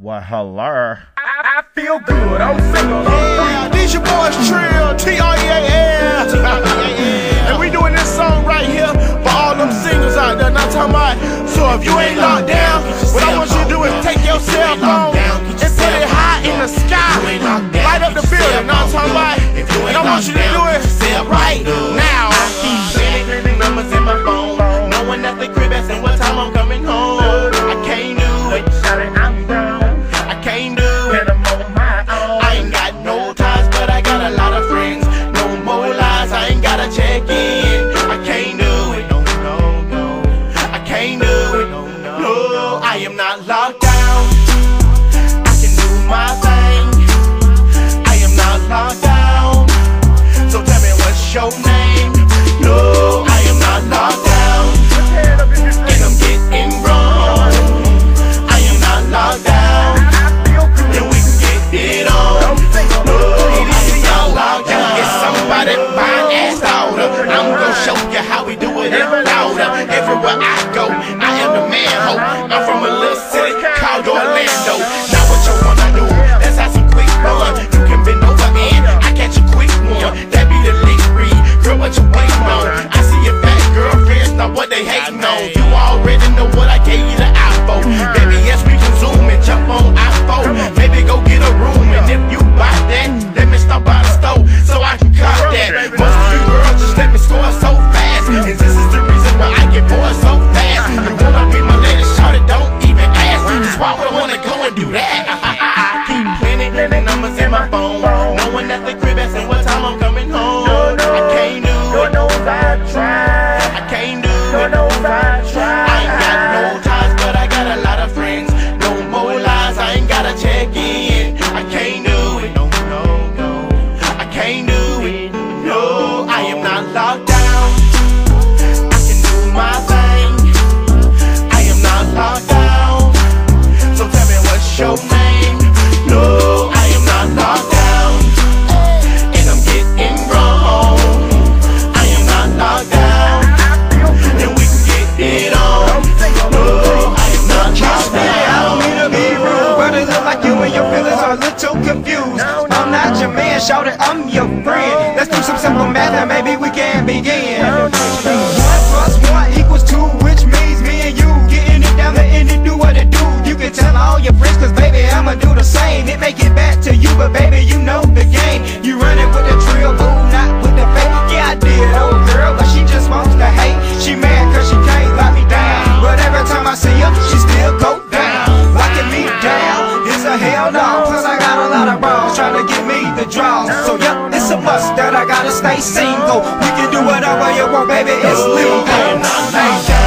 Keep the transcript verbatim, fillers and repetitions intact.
Well, hello. I, I feel good, I'm single. Yeah, these your boys Trill, T R E A L. And we doing this song right here for all them singles out there. Not talking about, so if you ain't locked down, what I want you to do is take your cell phone and put it high in the sky. Light up the building, not talking about. And I want you to do it right now. I keep saying numbers in my phone, knowing that the crib asking what time I'm coming home. I can't do it, I'm grown, I can't do it. and I'm on my own. I ain't got no ties, but I got a lot of friends. No more lies, I ain't gotta check in. I can't do it, no, no, no. I can't do it, no, no, no. I am not locked down. I can do my thing. I am not locked down. So tell me what's your name? No, I am not locked down. And I'm getting wrong. I am not locked down. And we can get it on. No, I am not locked down. It's somebody buying ass daughter. I'm gonna show you how we do it in Florida. Everywhere I go, I am the man ho. I'm from a little city called Orlando. Now what you wanna do? Let's have some quick fun. You can bend over and I catch a quick one. That be the leak read. Girl, what you waiting on? I see your fat girlfriends, not what they hating on. You already know what I gave you the iPhone. Baby, yes, we can zoom and jump on iPhone. Maybe go get a room, and if you buy that, let me stop by the store so I can cop that. Most of you girls just let me score so fast, and this is the reason why I get bored so fast. You wanna be my lady, shout it, don't even ask. Just why would I wanna go and do that? I, I, I, I keep plenty numbers in my phone, knowing that the crib asking what time I'm coming home. I can't do it. I try. I can't do it. I try. I ain't got no ties, but I got a lot of friends. No more lies, I ain't gotta check in. I can't do it. No, no, no. I can't do it. No, I am not locked down. I can do my thing. I am not locked down. So tell me what's your name? No, I am not locked down. And I'm getting wrong. I am not locked down. And we can get it on. No, I am not locked I don't mean to down. be rude, but it look like you and your feelings are a little confused. I'm not your man, shout it, I'm your friend. Let's do some simple math and maybe we can begin. One plus one equals two, which means me and you getting it down the end and do what it do. You can tell all your friends, cause baby, I'ma do the same. It may get back to you, but baby, you know the game. You running with the trill, boo, not with the fake. Yeah, I did, old girl, but she just wants to hate. She mad cause she can't lock me down, but every time I see her, she still go down. Locking me down is a hell no. Plus I got a lot of bros trying to get me the draws. So yeah, it's a must that I gotta stay single. We can do whatever you want, baby, it's legal. I am not locked down.